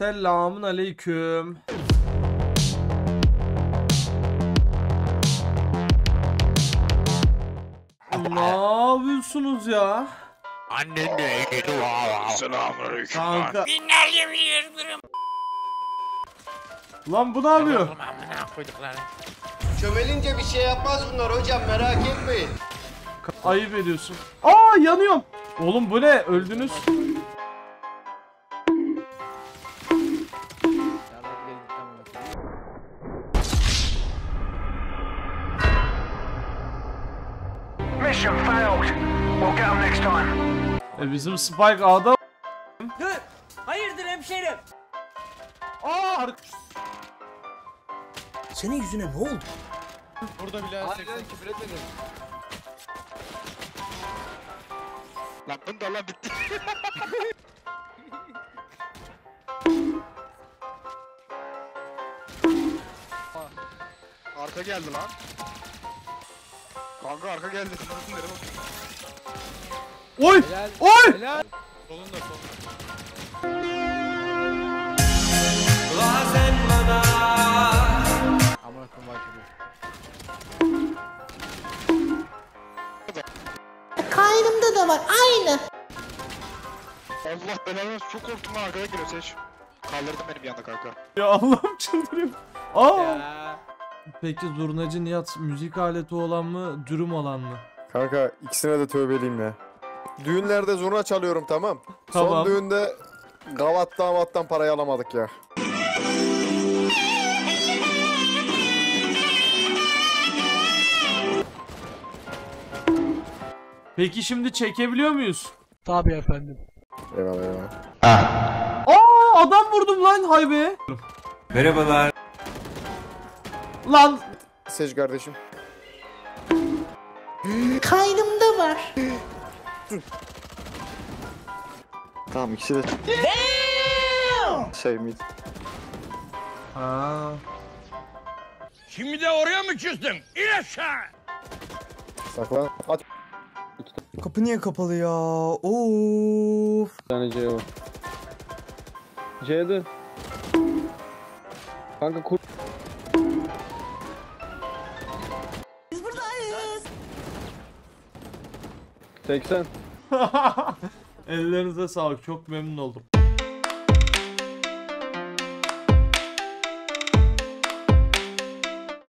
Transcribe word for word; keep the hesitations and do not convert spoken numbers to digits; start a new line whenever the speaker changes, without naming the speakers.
Selamun aleyküm. Ne yapıyorsunuz ya?
Annen de dedi vav. Selamünaleyküm.
Kanka.
Binlerce milyarlarım.
Lan bu ne yapıyor?
Çömelince bir şey yapmaz bunlar hocam, merak etmeyin.
Ayıp ediyorsun. Aa, yanıyorum. Oğlum bu ne? Öldünüz.
Mission failed. We'll get them next time.
E bizim Spike A'da.
Dur! Hayırdır hemşerim?
Aa,
Senin yüzüne ne oldu?
Burada bile
Hayır lan, küfür etmedim.
lan bunda lan bitti. Arka geldi lan. Kanka arka geldi. Şunun nereye bak.
Oy! Oy!
Solunda solunda.
Amına koyayım bakıyor.
Kaynımda da var aynı.
Allah belanı versin, çok korktum lan, arkaya giriyor Seç. Kaldırdın beni bir anda kanka.
Ya Allah'ım, çıldırıyorum. Aa! Peki zurnacı Nihat müzik aleti olan mı, dürüm olan mı?
Kanka ikisine de tövbeliyim ya. Düğünlerde zurna çalıyorum, tamam.
Tamam.
Son düğünde gavat damattan parayı alamadık ya.
Peki şimdi çekebiliyor muyuz?
Tabii efendim.
Eyvallah eyvallah.
Aa, adam vurdum lan haybe. Merhabalar. Lan
Seç kardeşim.
Kaynımda var.
Tamam, ikisi de. Şey mid.
Aa.
Şimdi de oraya mı küstün? İn aşağı!
Saklan. At.
Kapı niye kapalı ya? Of.
Bir tane C var. C'de. Kanka kur...
Biz buradayız.
seksen.
Ellerinize sağlık, çok memnun oldum.